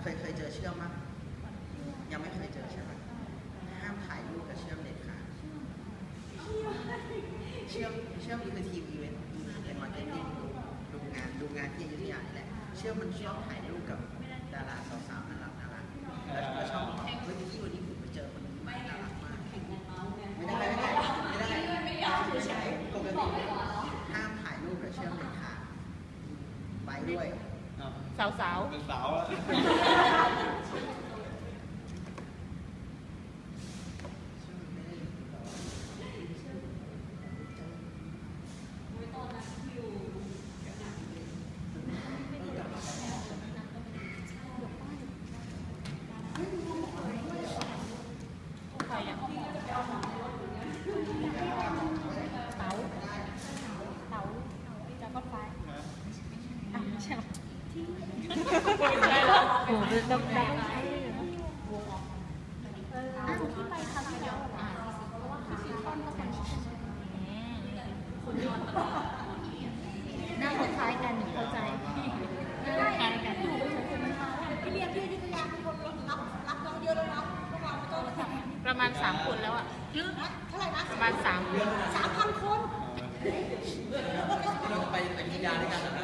เคยเจอเชื่อมมั้ยยังไม่เคยเจอใช่ไหมห้ามถ่ายรูปกับเชื่อมเด็ดขาดเชื่อมคือทีมอีเวนต์เป็นมาร์เก็ตติ้งดูงานที่อยุธยานี่แหละเชื่อมมันชอบถ่ายรูปกับดาราสาวๆน่ารักแล้วชอบบอกเฮ้ยที่วันนี้ผมไปเจอคนน่ารักมากไม่ได้ใช่ปกติห้ามถ่ายรูปกับเชื่อมเด็ดขาดไปด้วยสาวเป็นสาวอะโอ้โหต้องได้ที่ไปครั้งเดียวหน้าคล้ายกันเข้าใจหน้าคล้ายกันพี่เรียนที่อยุธยาเป็นคนรับน้องเยอะแล้วเนาะพวกเราไม่ต้องมาประมาณ3 คนแล้วอ่ะเท่าไหร่นะประมาณ 3,000 คนเราจะไปกินยาด้วยกันนะ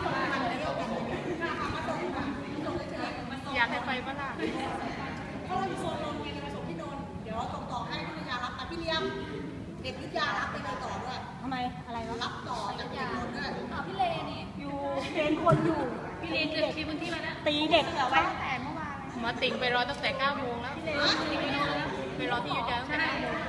อยากให้ไปบ้างล่ะเพราะเราอยู่โซนนนท์ไงจะไปส่งที่นนท์เดี๋ยวส่งต่อให้อยุธยารับแต่พี่เลี้ยงเด็กอยุธยารับไปเลยต่อด้วยทำไมอะไรวะรับต่อจากเด็กนนท์ด้วยพี่เลนี่อยู่เป็นคนอยู่พี่เลเกิดที่พื้นที่มาแล้วตีเด็กเอาไว้ตั้งแต่เมื่อวานหมอติ๋งไปรอตั้งแต่9 โมงแล้วไปรอที่อยุธยาตั้งแต่9 โมง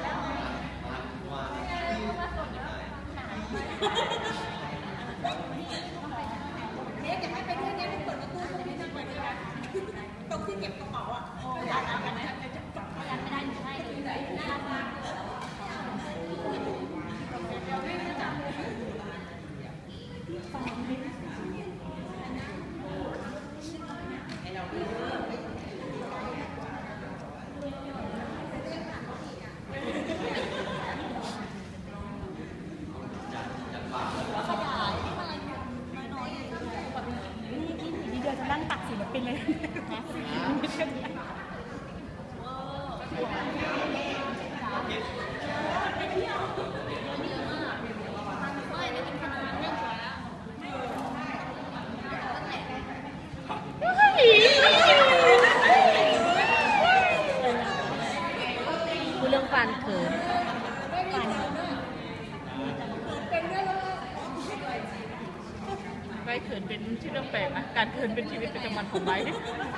เนี่ยอยากให้ไปด้วยเนี่ยเปิดประตูตรงนี้จะไปด้วยนะตรงที่เก็บกระเป๋าอ่ะอยากไม่ได้หนูให้นั่งตักศิลปินเลยพูดเรื่องฟันเขินไม่เขินเป็นชื่อเรื่องแปลกนะการเขินเป็นชีวิตประจำวันของไบค์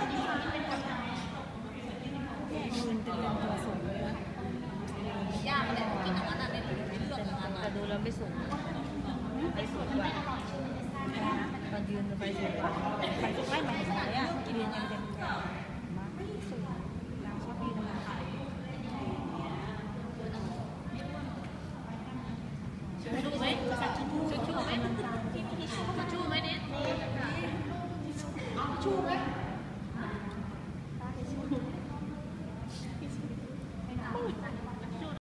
ยากเลยกินอย่างนั้นน่ะเนี่ยเลือกอย่างนั้นแต่ดูแล้วไม่สูงไปสูงกว่าตอนยืนไปสูงกว่าไปสุดท้ายมันเห็นไหมอ่ะกินยังเด็กไม่สูงนางชอบดีนะชูไหมชูไหมชูไหมเนี่ยชูไหม